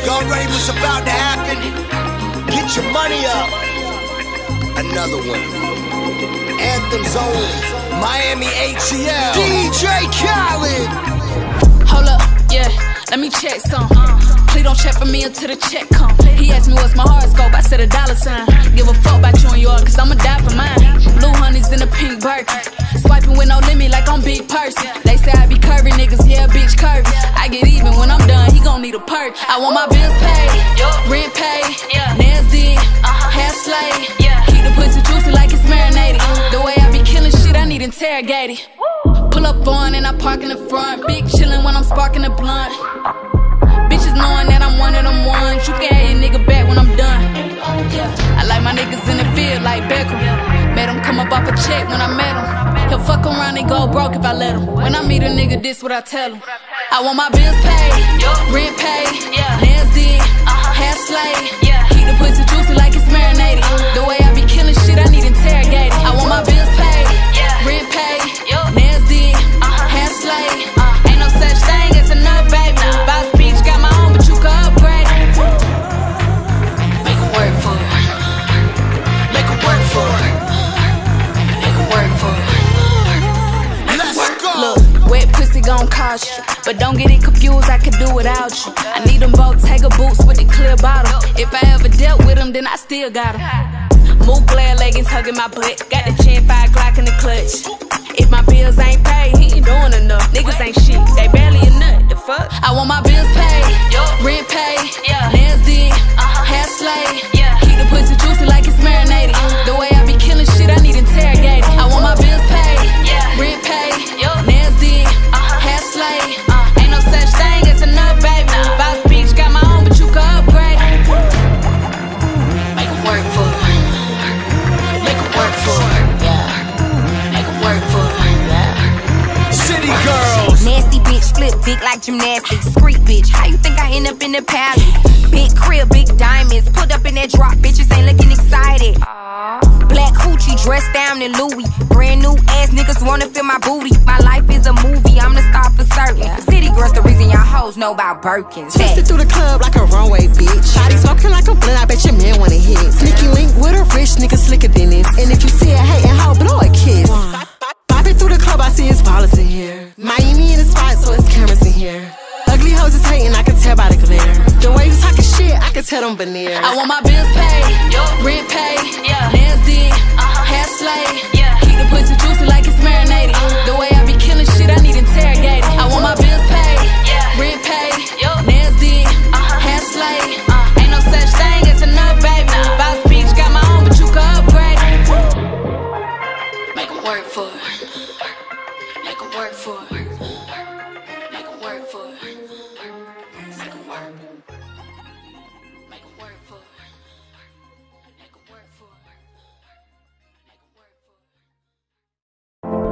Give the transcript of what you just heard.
Y'all ready what's about to happen? Get your money up. Another one. Anthems only. Miami ATL. DJ Khaled. Hold up, yeah, let me check some. Please don't check for me until the check come. He asked me what's my horoscope, I said $. Give a fuck about you and yours, cause I'ma die for mine. Blue honeys in a pink Birkin. Swiping with no limit like I'm big person. They say I be curvy niggas, yeah, bitch curvy. I get even when I'm done, he gon' need a perk. I want my bills paid, rent paid, nails did, hair slayed. Keep the pussy juicy like it's marinated. The way I be killing shit, I need interrogated. Pull up on and I park in the front. Big chillin' when I'm sparking the blunt. Bitches knowing that I'm one of them ones. You can have your nigga back when I'm done. I like my niggas in the field like Beckham. Made him come up off a check when I met him. He'll fuck around and go broke if I let him. When I meet a nigga, this what I tell him. I want my bills paid, rent paid, nails did, hair slayed. Keep the pussy juicy like it's marinated. The way I be killing shit, I need interrogated. I want my bills paid, rent paid, nails did, hair slayed. Ain't no such thing as enough, baby. Boss bitch got my own, but you can upgrade. Make it work for it. Make it work for it. Make it work for it. Let's go. Look, wet pussy gon' cost you, but don't get it confused, I could do without you. I need them both Tiger boots with the clear bottom. If I ever dealt with them, then I still got them. Move glare leggings hugging my butt. Got the chin 5 Glock in the clutch. If my bills ain't paid, he ain't doing enough. Niggas ain't shit, they barely a nut. The fuck? I want my bills paid, rent paid, nails did, hair slayed. Keep the pussy juicy like it's marinated. The way I be killing shit, I need interrogated. I want my bills paid, rent paid, nails did, hair slayed. Ain't no such thing as enough, baby. Boss bitch got my own, but you can upgrade. Make it work for it. Make it work for it. Make it work for it. City girls. Nasty bitch, flip dick like gymnastics. Street bitch, how you think I end up in the palace? Big crib, big diamonds. Put up in that drop, bitches ain't looking excited. Black hoochie dressed down in Louis. Brand new ass niggas wanna feel my booty. My life is a movie, I'm the star for certain. City girls, the reason y'all hoes know about Birkins. Twisted through the club like a runway, bitch. Body smoking like a blunt, I bet your man wanna hit. Sneaky link with a rich nigga slicker than this. And if you see a hating hoe, blow a kiss. Bopping through the club, I see his ballers in here. Miami in the spot, so it's cameras in here. Ugly hoes is hating, I can tell by the glare. The way you talking shit, I can tell them veneer. I want my bills paid, rent paid, nails did, hair slayed. Keep the pussy juicy like it's marinated. The way I be killing shit, I need interrogated. I want my bills paid, rent paid, nails did, hair slayed. Ain't no such thing as enough, baby. Boss bitch got my own, but you can upgrade. Make it work for it. Make it work for it.